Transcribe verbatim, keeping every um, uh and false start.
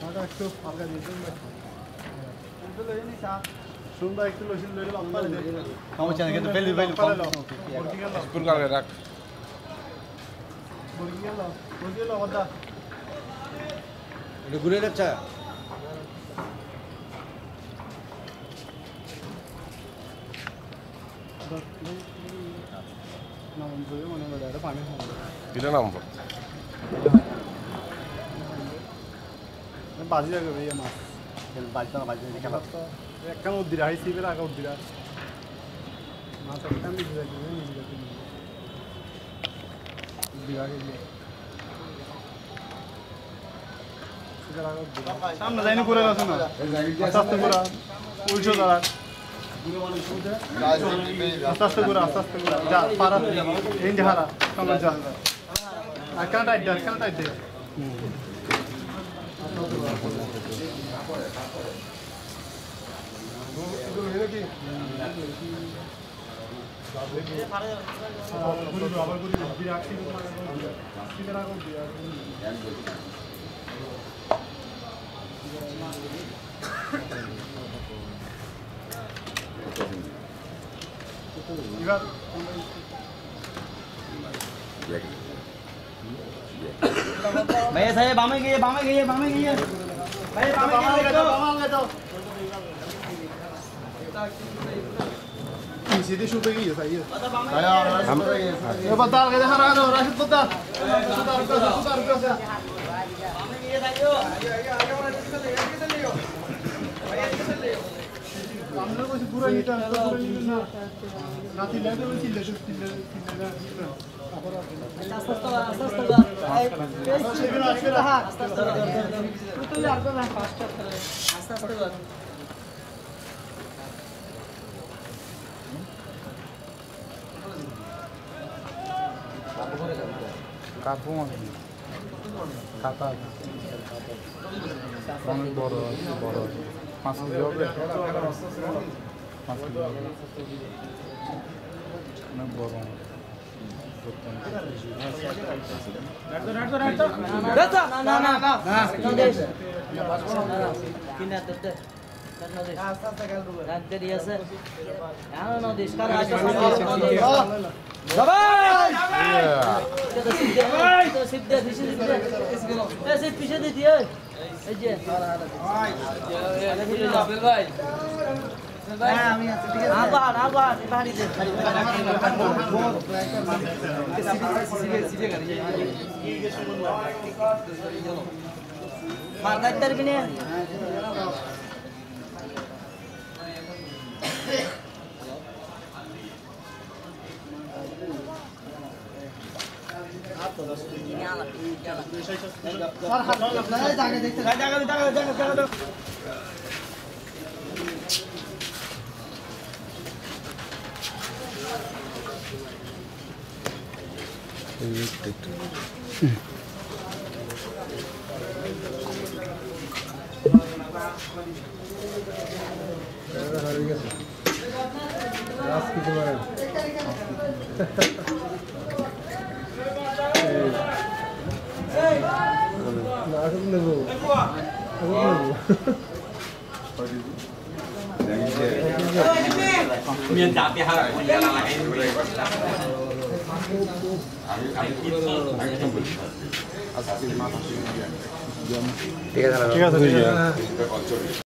একটু ফাঁকা দিতে সুন্দর একটু লসিন লইলে লম্বা সমস্যা নেই কিন্তু ফেলি ফেলি স্কুল কালে রাখ মুরগি গেল মুরগি গেল কথা এটা ঘুরে যাচ্ছে কিটা নাম বাজি যাবে ভাইয়া মাছ বাজি না বাজি খেলা একটা উদ্দিরা হাই সিপের আগে উদ্দিরা মাছ একটা আমি ঘুরে যাবে উদ্দিরা সামনে যাইনি করে গেছে না আস্তে আস্তে করে উল্টো দাঁড়া আস্তে আস্তে করে আস্তে আস্তে করে যা পারা এই যাহারা সামনে যা আর কেন টাইট দেয় কেন টাইট দেয় भैया साहब बामे गए बामे गए बामे गए भैया बामे गए तो बामे तो सीधे शूट की है सही है हम ये बता के देखा रहा है राशिद बता बता रुपया बता रुपया से बामे गए साइयो हमने कुछ पूरा नहीं था पूरा नहीं ना नाती लेते हुए चिल्ले चिल्ले चिल्ले আস্তে আস্তে আস্তে আস্তে আস্তে আস্তে তুই আর না ফাস্ট আস্তে আস্তে কাপু কাটা অনেক বড় বড় পাঁচ কেজি হবে পাঁচ কেজি হবে অনেক বড় না না না না নদেশ কিনা তো নদেশ আস্তে আস্তে গেল রাতে দিয়েছে আর নদেশ কার আছে নদেশ সবাই তো সিদ্ধ তো সিদ্ধ দিছে সিদ্ধ এসে পিছে দে দিয়ে এই যে ভাই ভাই হ্যাঁ আমি আছি ঠিক আছে আবার আবার বাড়ি দে মার দাইতার বিনে স্যার হাত লাগা জায়গা দেখতে জায়গা জায়গা জায়গা জায়গা miền Tây thì hai con nhà là hay rồi. ঠিক আছে ঠিক আছে